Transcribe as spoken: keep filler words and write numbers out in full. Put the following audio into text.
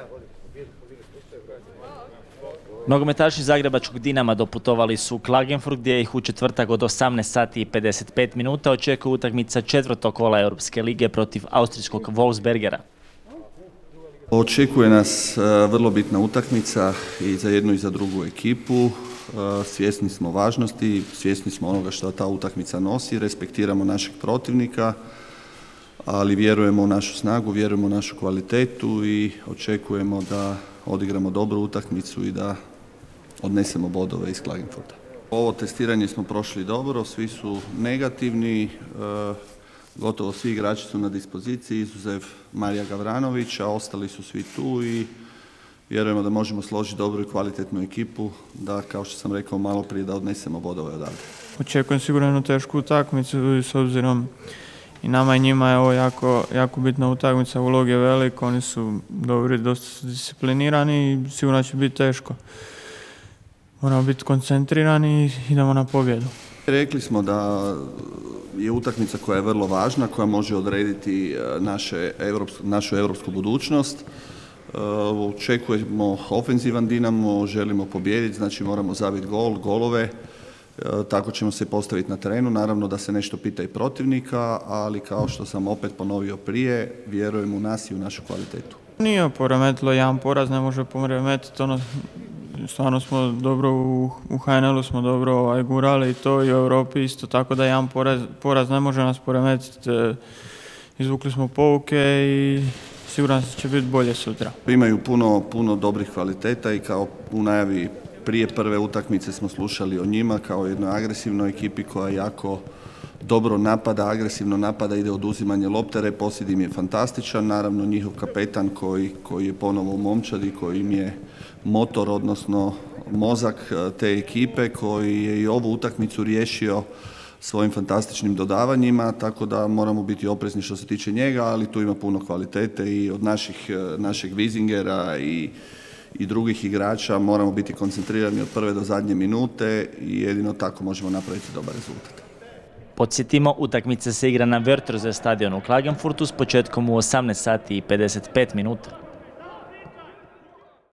Nogometaši zagrebačkog Dinama doputovali su u Klagenfurt gdje ih u četvrtak od osamnaest sati i pedeset pet minuta očekuje utakmica četvrtog kola Europske lige protiv austrijskog Wolfsbergera. Očekuje nas vrlo bitna utakmica i za jednu i za drugu ekipu. Svjesni smo važnosti, svjesni smo onoga što ta utakmica nosi, respektiramo našeg protivnika, ali vjerujemo u našu snagu, vjerujemo u našu kvalitetu i očekujemo da odigramo dobru utakmicu i da odnesemo bodove iz Klagenfurta. Ovo testiranje smo prošli dobro, svi su negativni, gotovo svi igrači su na dispoziciji, izuzev Marija Gavranovića, ostali su svi tu i vjerujemo da možemo složiti dobru i kvalitetnu ekipu, da, kao što sam rekao malo prije, da odnesemo bodove odavde. Očekujem sigurno jednu tešku utakmicu s obzirom i nama i njima je ovo jako, jako bitna utakmica, ulog je velik, oni su dobri, dosta su disciplinirani i sigurno će biti teško. Moramo biti koncentrirani i idemo na pobjedu. Rekli smo da je utakmica koja je vrlo važna, koja može odrediti naše evropsko, našu europsku budućnost. Očekujemo ofenzivan Dinamo, želimo pobijediti, znači moramo zabiti gol, golove. Tako ćemo se postaviti na terenu, naravno da se nešto pita i protivnika, ali kao što sam opet ponovio prije, vjerujem u nas i u našu kvalitetu. Nije poremetilo, jedan poraz ne može poremetiti, ono, stvarno smo dobro u, u ha en el-u smo dobro ovaj, gurali i to i u Europi isto, tako da jedan poraz, poraz ne može nas poremetiti. Izvukli smo pouke i siguran se će biti bolje sutra. Imaju puno, puno dobrih kvaliteta i kao u najavi prije prve utakmice smo slušali o njima kao jednoj agresivnoj ekipi koja jako dobro napada, agresivno napada, ide oduzimanje lopte, reposjed im je fantastičan, naravno njihov kapetan koji, koji je ponovo u momčadi, koji im je motor, odnosno mozak te ekipe, koji je i ovu utakmicu riješio svojim fantastičnim dodavanjima, tako da moramo biti oprezni što se tiče njega, ali tu ima puno kvalitete i od naših, našeg Vizingera i i drugih igrača moramo biti koncentrirani od prve do zadnje minute i jedino tako možemo napraviti dobar rezultat. Podsjetimo, utakmica se igra na Wörthersee stadionu u Klagenfurtu s početkom u osamnaest sati i pedeset pet minuta.